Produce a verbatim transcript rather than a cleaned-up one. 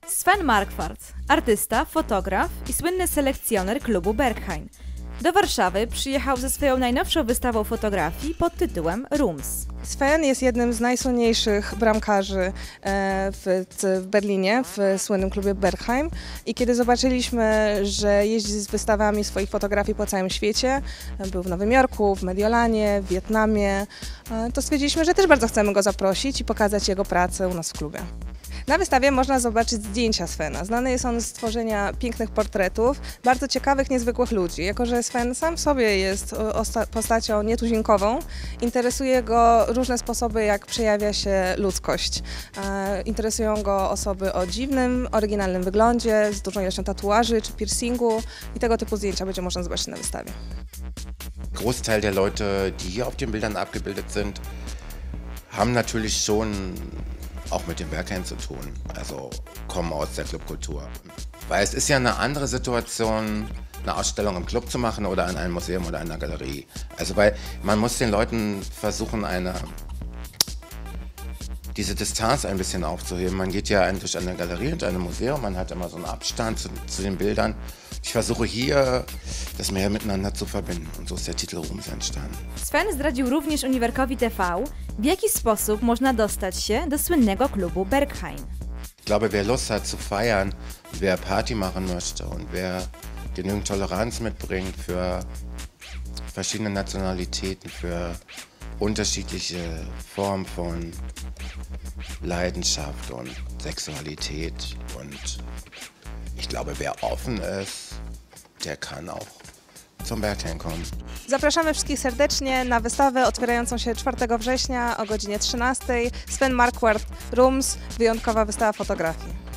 Sven Marquardt, artysta, fotograf i słynny selekcjoner klubu Berghain. Do Warszawy przyjechał ze swoją najnowszą wystawą fotografii pod tytułem Rooms. Sven jest jednym z najsłynniejszych bramkarzy w, w Berlinie, w słynnym klubie Berghain. I kiedy zobaczyliśmy, że jeździ z wystawami swoich fotografii po całym świecie, był w Nowym Jorku, w Mediolanie, w Wietnamie, to stwierdziliśmy, że też bardzo chcemy go zaprosić i pokazać jego pracę u nas w klubie. Na wystawie można zobaczyć zdjęcia Svena. Znany jest on z tworzenia pięknych portretów, bardzo ciekawych, niezwykłych ludzi. Jako że Sven sam w sobie jest postacią nietuzinkową, interesuje go różne sposoby, jak przejawia się ludzkość. Interesują go osoby o dziwnym, oryginalnym wyglądzie, z dużą ilością tatuaży czy piercingu i tego typu zdjęcia będzie można zobaczyć na wystawie. Großteil der Leute, die hier auf den Bildern abgebildet sind, haben natürlich schon auch mit dem Berghain zu tun, also kommen aus der Clubkultur. Weil es ist ja eine andere Situation, eine Ausstellung im Club zu machen oder in einem Museum oder in einer Galerie. Also weil man muss den Leuten versuchen, eine, diese Distanz ein bisschen aufzuheben. Man geht ja durch eine Galerie und ein Museum, man hat immer so einen Abstand zu, zu den Bildern. Ich versuche hier, das mehr miteinander zu verbinden und so ist der Titel Rooms entstanden. Sven zdradził również Uniwerkowi T V, w jaki sposób można dostać się do słynnego klubu Berghain. Ich glaube, wer Lust hat zu feiern, wer Party machen möchte und wer genügend Toleranz mitbringt für verschiedene Nationalitäten, für unterschiedliche Formen von Leidenschaft und Sexualität und ich glaube, wer offen ist, der kann auch zum Berghain kommen. Zapraszamy wszystkich serdecznie na wystawę otwierającą się czwartego września o godzinie trzynastej. Sven Marquardt, Rooms, wyjątkowa wystawa fotografii.